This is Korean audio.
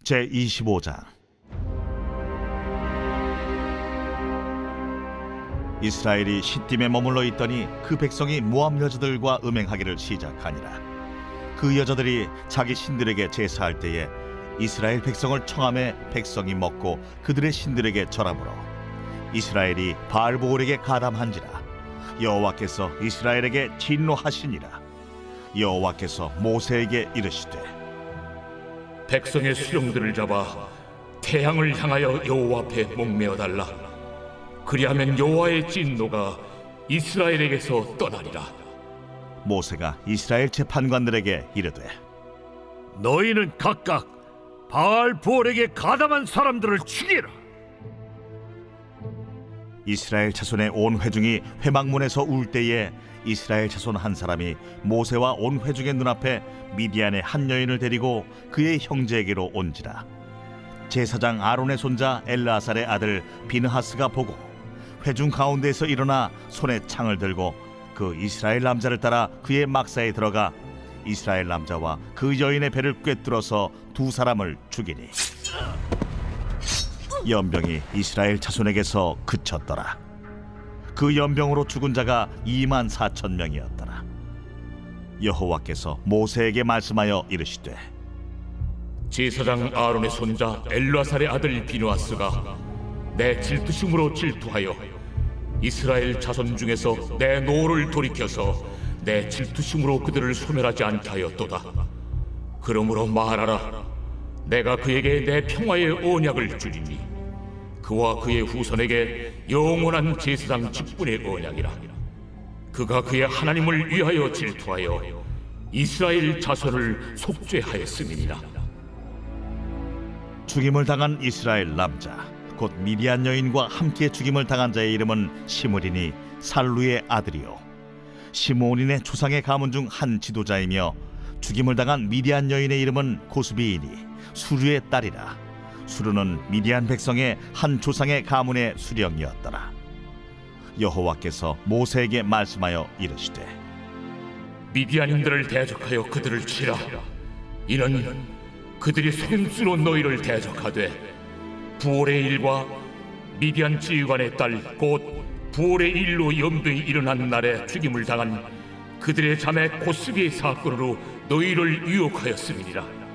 제25장. 이스라엘이 시딤에 머물러 있더니 그 백성이 모압 여자들과 음행하기를 시작하니라. 그 여자들이 자기 신들에게 제사할 때에 이스라엘 백성을 청함에 백성이 먹고 그들의 신들에게 절하므로 이스라엘이 바알보올에게 가담한지라. 여호와께서 이스라엘에게 진노하시니라. 여호와께서 모세에게 이르시되 백성의 수령들을 잡아 태양을 향하여 여호와 앞에 목매어 달라. 그리하면 여호와의 진노가 이스라엘에게서 떠나리라. 모세가 이스라엘 재판관들에게 이르되 너희는 각각 바알보올에게 가담한 사람들을 죽이라. 이스라엘 자손의 온 회중이 회막문에서 울 때에 이스라엘 자손 한 사람이 모세와 온 회중의 눈앞에 미디안의 한 여인을 데리고 그의 형제에게로 온지라. 제사장 아론의 손자 엘르아살의 아들 비느하스가 보고 회중 가운데에서 일어나 손에 창을 들고 그 이스라엘 남자를 따라 그의 막사에 들어가 이스라엘 남자와 그 여인의 배를 꿰뚫어서 두 사람을 죽이니 연병이 이스라엘 자손에게서 그쳤더라. 그 연병으로 죽은 자가 24,000명이었더라. 여호와께서 모세에게 말씀하여 이르시되 제사장 아론의 손자 엘르아살의 아들 비느하스가 내 질투심으로 질투하여 이스라엘 자손 중에서 내 노를 돌이켜서 내 질투심으로 그들을 소멸하지 않게 하였도다. 그러므로 말하라. 내가 그에게 내 평화의 언약을 주리니 그와 그의 후손에게 영원한 제사장 직분의 언약이라. 그가 그의 하나님을 위하여 질투하여 이스라엘 자손을 속죄하였음이니라. 죽임을 당한 이스라엘 남자 곧 미디안 여인과 함께 죽임을 당한 자의 이름은 시므리니 살루의 아들이요 시므온인의 조상의 가문 중 한 지도자이며 죽임을 당한 미디안 여인의 이름은 고스비이니 수르의 딸이라. 수르는 미디안 백성의 한 조상의 가문의 수령이었더라. 여호와께서 모세에게 말씀하여 이르시되 미디안인들을 대적하여 그들을 치라. 이는 그들이 손수로 너희를 대적하되 부올의 일과 미디안 지휘관의 딸 곧 부올의 일로 염도에 일어난 날에 죽임을 당한 그들의 자매 고스비의 사건으로 너희를 유혹하였음이니라.